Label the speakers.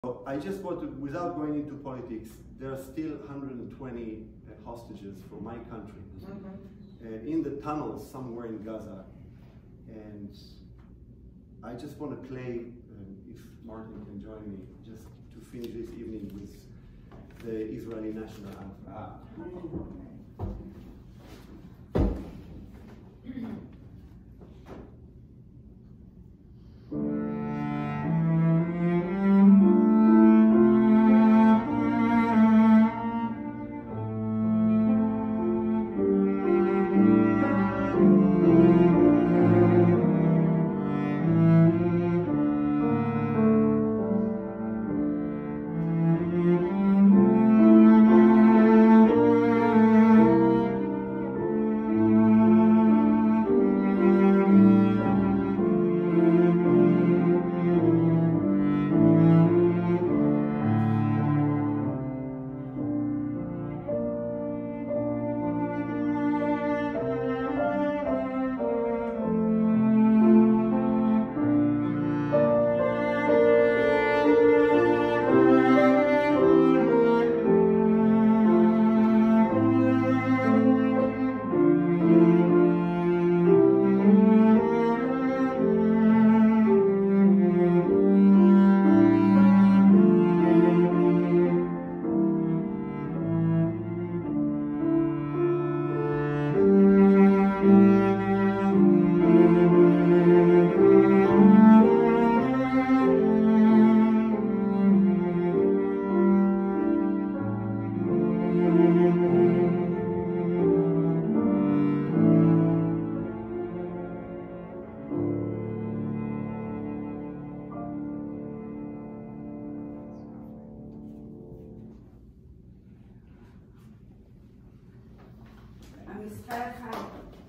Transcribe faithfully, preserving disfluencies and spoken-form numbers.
Speaker 1: So I just want to, without going into politics, there are still one hundred twenty uh, hostages from my country mm-hmm. uh, in the tunnels somewhere in Gaza. And I just want to play, um, if Martin can join me, just to finish this evening with the Israeli national anthem. Ah.
Speaker 2: המשחק